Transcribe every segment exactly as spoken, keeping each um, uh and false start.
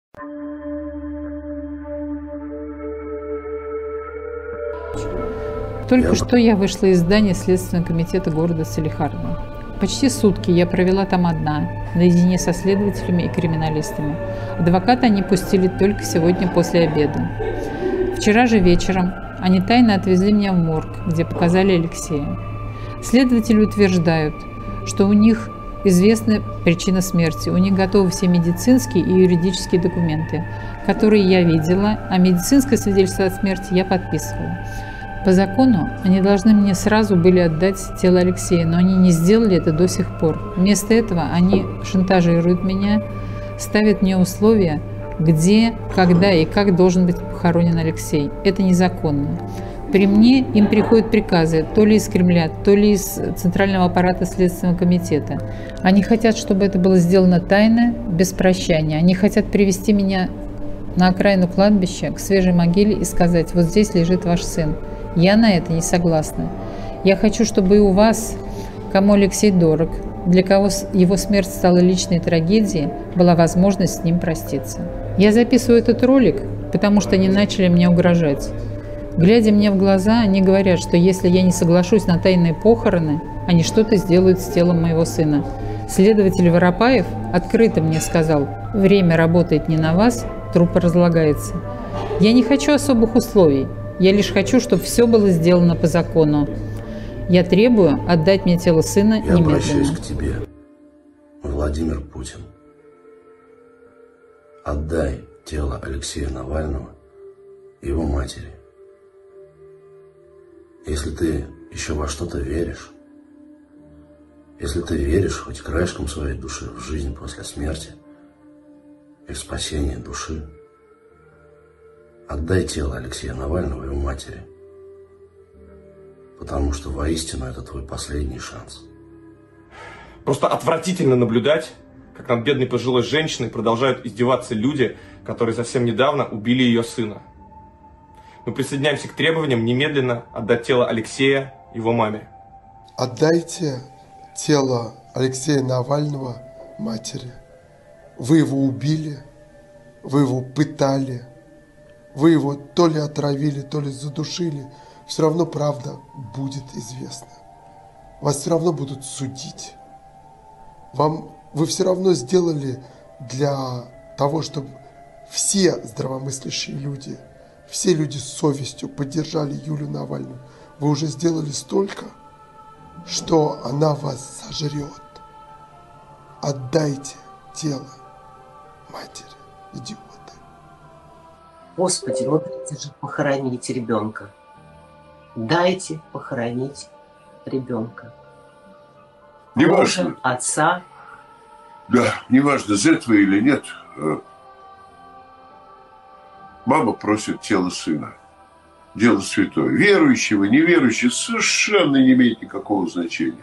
Только что я вышла из здания Следственного комитета города Салехарда. Почти сутки я провела там одна, наедине со следователями и криминалистами. Адвоката они пустили только сегодня после обеда. Вчера же вечером они тайно отвезли меня в морг, где показали Алексея. Следователи утверждают, что у них известна причина смерти, у них готовы все медицинские и юридические документы, которые я видела, а медицинское свидетельство о смерти я подписывала. По закону они должны мне сразу были отдать тело Алексея, но они не сделали это до сих пор. Вместо этого они шантажируют меня, ставят мне условия, где, когда и как должен быть похоронен Алексей. Это незаконно. При мне им приходят приказы то ли из Кремля, то ли из Центрального аппарата Следственного комитета. Они хотят, чтобы это было сделано тайно, без прощания. Они хотят привести меня на окраину кладбища, к свежей могиле и сказать: вот здесь лежит ваш сын. Я на это не согласна. Я хочу, чтобы и у вас, кому Алексей дорог, для кого его смерть стала личной трагедией, была возможность с ним проститься. Я записываю этот ролик, потому что они начали мне угрожать. Глядя мне в глаза, они говорят, что если я не соглашусь на тайные похороны, они что-то сделают с телом моего сына. Следователь Воропаев открыто мне сказал: время работает не на вас, труп разлагается. Я не хочу особых условий. Я лишь хочу, чтобы все было сделано по закону. Я требую отдать мне тело сына Я немедленно. Я обращаюсь к тебе, Владимир Путин. Отдай тело Алексея Навального его матери. Если ты еще во что-то веришь, если ты веришь хоть краешком своей души в жизнь после смерти и в спасение души, отдай тело Алексея Навального его матери, потому что воистину это твой последний шанс. Просто отвратительно наблюдать, как над бедной пожилой женщиной продолжают издеваться люди, которые совсем недавно убили ее сына. Мы присоединяемся к требованиям немедленно отдать тело Алексея его маме. Отдайте тело Алексея Навального матери. Вы его убили, вы его пытали, вы его то ли отравили, то ли задушили. Все равно правда будет известна. Вас все равно будут судить. Вам, вы все равно сделали для того, чтобы все здравомыслящие люди, все люди с совестью поддержали Юлию Навальную. Вы уже сделали столько, что она вас сожрет. Отдайте тело матери, идиоты. Господи, ну дайте же похоронить ребенка. Дайте похоронить ребенка. Неважно. Отца. Да, неважно, Z вы или нет. Мама просит тело сына. Дело святое. Верующего, неверующего совершенно не имеет никакого значения.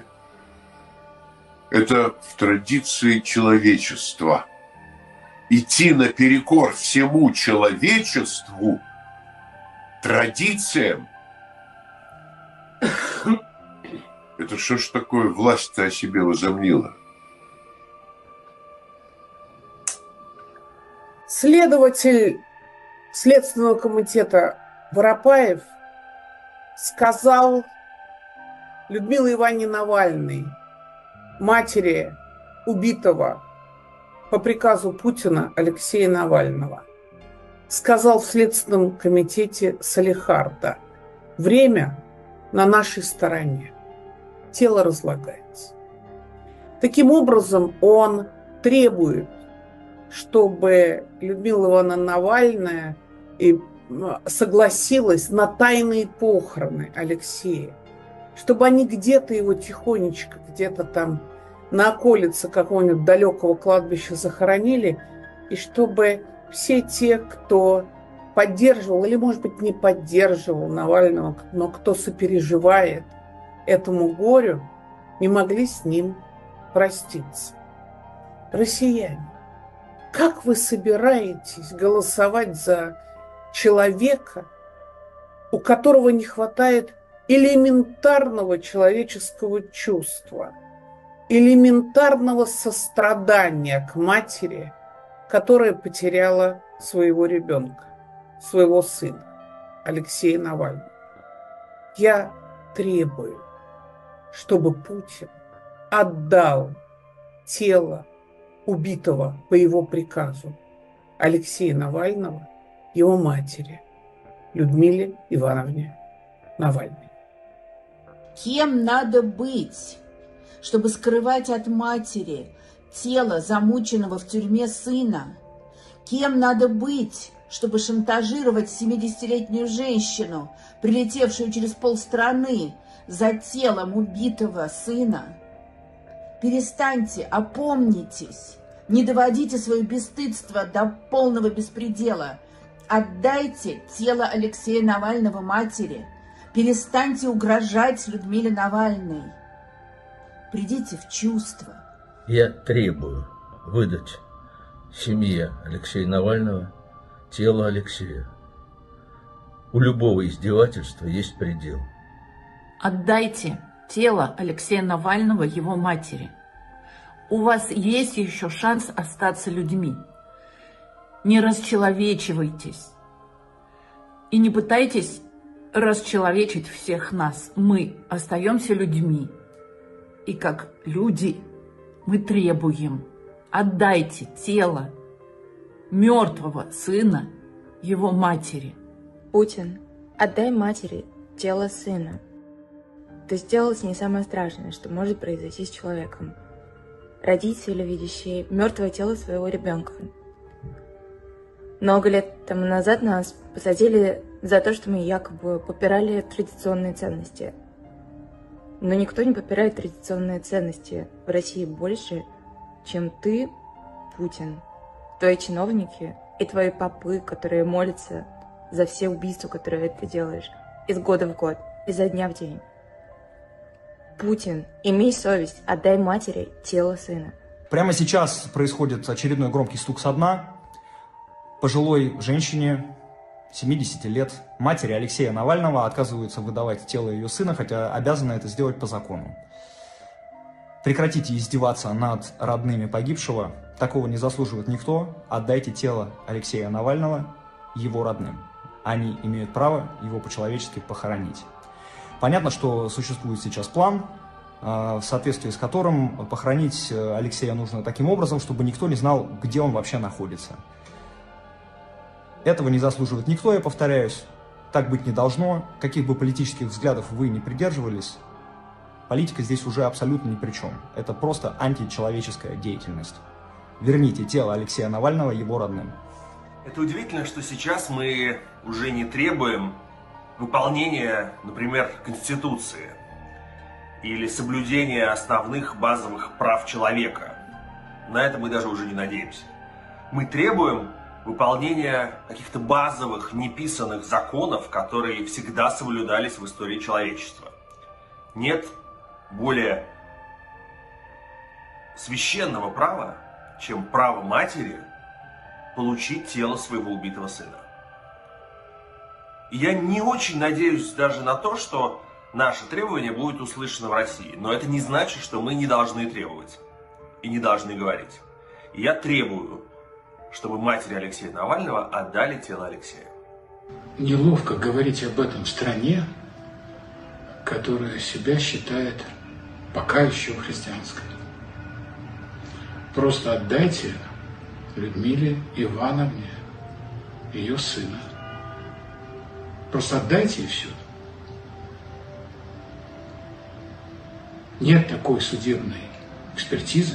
Это в традиции человечества. Идти наперекор всему человечеству, традициям. Это что ж такое власть-то о себе возомнила? Следователь Следственного комитета Воропаев сказал Людмиле Ивановне Навальной, матери убитого по приказу Путина Алексея Навального, сказал в Следственном комитете Салехарда: время на нашей стороне, тело разлагается. Таким образом, он требует, чтобы Людмила Ивановна Навальная и согласилась на тайные похороны Алексея, чтобы они где-то его тихонечко, где-то там на околице какого-нибудь далекого кладбища захоронили, и чтобы все те, кто поддерживал или, может быть, не поддерживал Навального, но кто сопереживает этому горю, не могли с ним проститься. Россияне, как вы собираетесь голосовать за человека, у которого не хватает элементарного человеческого чувства, элементарного сострадания к матери которая потеряла своего ребенка, своего сына, Алексея Навального. Я требую, чтобы Путин отдал тело убитого по его приказу Алексея Навального его матери Людмиле Ивановне Навальной. Кем надо быть, чтобы скрывать от матери тело замученного в тюрьме сына? Кем надо быть, чтобы шантажировать семидесятилетнюю женщину, прилетевшую через полстраны за телом убитого сына? Перестаньте, опомнитесь, не доводите свое бесстыдство до полного беспредела. Отдайте тело Алексея Навального матери. Перестаньте угрожать Людмиле Навальной. Придите в чувство. Я требую выдать семье Алексея Навального тело Алексея. У любого издевательства есть предел. Отдайте тело Алексея Навального его матери. У вас есть еще шанс остаться людьми. Не расчеловечивайтесь. И не пытайтесь расчеловечить всех нас. Мы остаемся людьми. И как люди мы требуем: отдайте тело мертвого сына его матери. Путин, отдай матери тело сына. Ты сделал с ней самое страшное, что может произойти с человеком. Родители, видящие мертвое тело своего ребенка. Много лет тому назад нас посадили за то, что мы якобы попирали традиционные ценности. Но никто не попирает традиционные ценности в России больше, чем ты, Путин, твои чиновники и твои попы, которые молятся за все убийства, которые ты делаешь из года в год, изо дня в день. Путин, имей совесть, отдай матери тело сына. Прямо сейчас происходит очередной громкий стук со дна. Пожилой женщине, семидесяти лет, матери Алексея Навального, отказываются выдавать тело ее сына, хотя обязаны это сделать по закону. Прекратите издеваться над родными погибшего. Такого не заслуживает никто. Отдайте тело Алексея Навального его родным. Они имеют право его по-человечески похоронить. Понятно, что существует сейчас план, в соответствии с которым похоронить Алексея нужно таким образом, чтобы никто не знал, где он вообще находится. Этого не заслуживает никто, я повторяюсь. Так быть не должно. Каких бы политических взглядов вы ни придерживались, политика здесь уже абсолютно ни при чем. Это просто античеловеческая деятельность. Верните тело Алексея Навального его родным. Это удивительно, что сейчас мы уже не требуем выполнения, например, Конституции или соблюдения основных базовых прав человека. На это мы даже уже не надеемся. Мы требуем выполнения каких-то базовых, неписанных законов, которые всегда соблюдались в истории человечества. Нет более священного права, чем право матери получить тело своего убитого сына. И я не очень надеюсь даже на то, что наше требование будет услышано в России. Но это не значит, что мы не должны требовать и не должны говорить. И я требую, чтобы матери Алексея Навального отдали тело Алексея. Неловко говорить об этом в стране, которая себя считает пока еще христианской. Просто отдайте Людмиле Ивановне ее сына. Просто отдайте и все. Нет такой судебной экспертизы,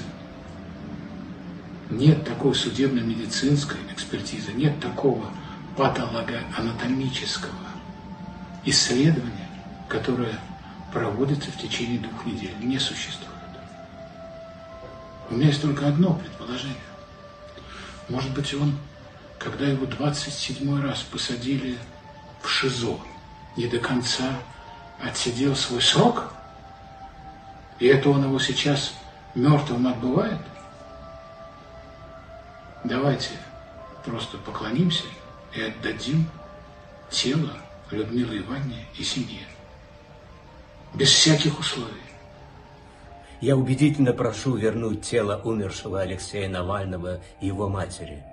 нет такой судебно-медицинской экспертизы, нет такого патологоанатомического исследования, которое проводится в течение двух недель. Не существует. У меня есть только одно предположение. Может быть, он, когда его двадцать седьмой раз посадили в ШИЗО, не до конца отсидел свой срок, и это он его сейчас мертвым отбывает? Давайте просто поклонимся и отдадим тело Людмилы Ивановне и семье. Без всяких условий. Я убедительно прошу вернуть тело умершего Алексея Навального и его матери.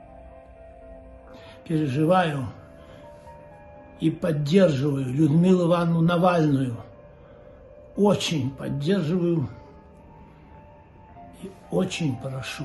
переживаю и поддерживаю Людмилу Ивановну Навальную. Очень поддерживаю и очень прошу,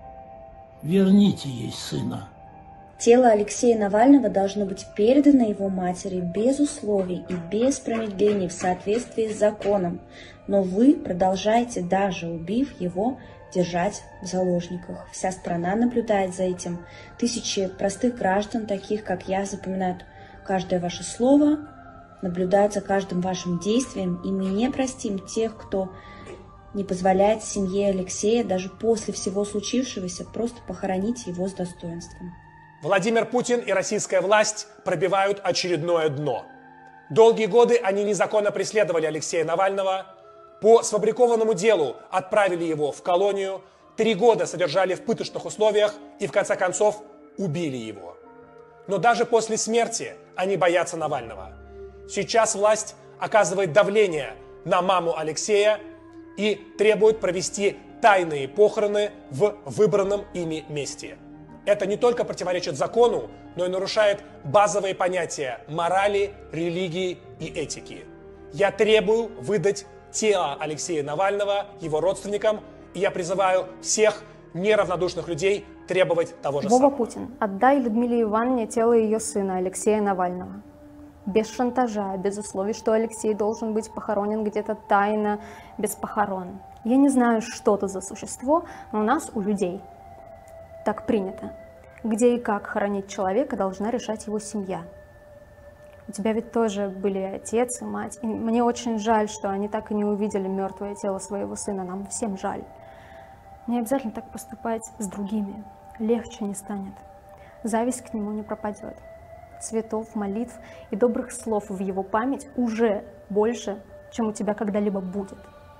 верните ей сына. Тело Алексея Навального должно быть передано его матери без условий и без промедлений в соответствии с законом. Но вы продолжаете, даже убив его, держать в заложниках. Вся страна наблюдает за этим. Тысячи простых граждан, таких как я, запоминают каждое ваше слово, наблюдают за каждым вашим действием, и мы не простим тех, кто не позволяет семье Алексея даже после всего случившегося просто похоронить его с достоинством. Владимир Путин и российская власть пробивают очередное дно. Долгие годы они незаконно преследовали Алексея Навального, по сфабрикованному делу отправили его в колонию, три года содержали в пыточных условиях и в конце концов убили его. Но даже после смерти они боятся Навального. Сейчас власть оказывает давление на маму Алексея и требует провести тайные похороны в выбранном ими месте. Это не только противоречит закону, но и нарушает базовые понятия морали, религии и этики. Я требую выдать тело Алексея Навального его родственникам, и я призываю всех неравнодушных людей требовать того же Вова самого. Путин, отдай Людмиле Ивановне тело ее сына Алексея Навального. Без шантажа, без условий, что Алексей должен быть похоронен где-то тайно, без похорон. Я не знаю, что это за существо, но у нас, у людей, так принято. Где и как хоронить человека, должна решать его семья. У тебя ведь тоже были отец и мать. И мне очень жаль, что они так и не увидели мертвое тело своего сына. Нам всем жаль. Не обязательно так поступать с другими. Легче не станет. Зависть к нему не пропадет. Цветов, молитв и добрых слов в его память уже больше, чем у тебя когда-либо будет.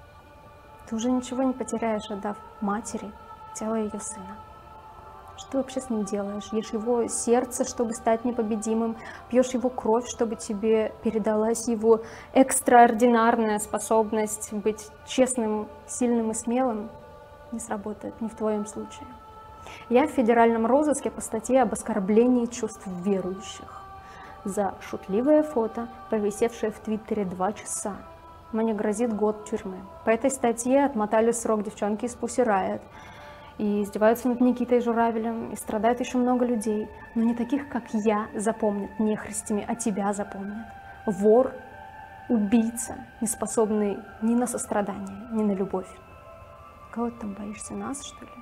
Ты уже ничего не потеряешь, отдав матери тело ее сына. Что ты вообще с ним делаешь? Ешь его сердце, чтобы стать непобедимым, пьешь его кровь, чтобы тебе передалась его экстраординарная способность быть честным, сильным и смелым. Не сработает, не в твоем случае. Я в федеральном розыске по статье об оскорблении чувств верующих за шутливое фото, повисевшее в Твиттере два часа. Мне грозит год тюрьмы. По этой статье отмотали срок девчонки из Pussy Riot. И издеваются над Никитой Журавелем, и страдает еще много людей. Но не таких, как я, запомнят нехристями, а тебя запомнят. Вор, убийца, не способный ни на сострадание, ни на любовь. Кого ты там боишься? Нас, что ли?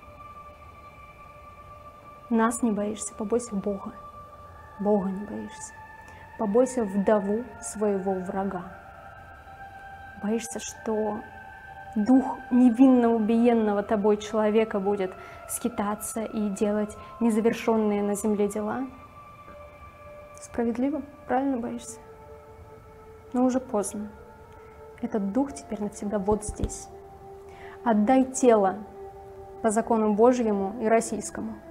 Нас не боишься, побойся Бога. Бога не боишься. Побойся вдову своего врага. Боишься, что дух невинно убиенного тобой человека будет скитаться и делать незавершенные на земле дела? Справедливо? Правильно боишься? Но уже поздно. Этот дух теперь навсегда вот здесь. Отдай тело по закону Божьему и российскому.